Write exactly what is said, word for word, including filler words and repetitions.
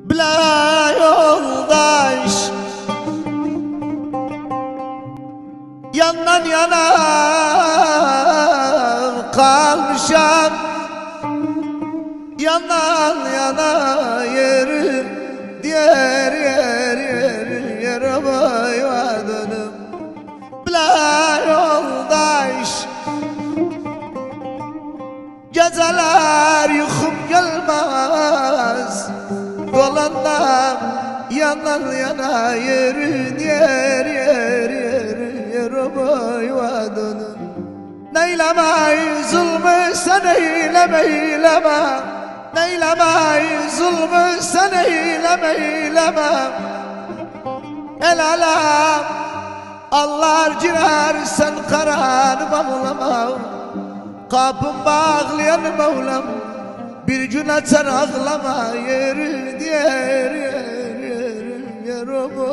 Bila yoldaş yandan yana kalmışam, yandan yana yerim, diğer yer yer yer bayvadanım. Bila yoldaş geceler yukum gelmez, dolanam yandan yana yerin yer yer yer yer bayvadanım. Neyleme zulmü sen eyleme eyleme, neyleme zulmü sen eyleme eyleme. El alem Allah girer sen karar bağlama. Kapım bağlayan Mevlam bir gün açar ağlama, yerin yer yer yer yer yer.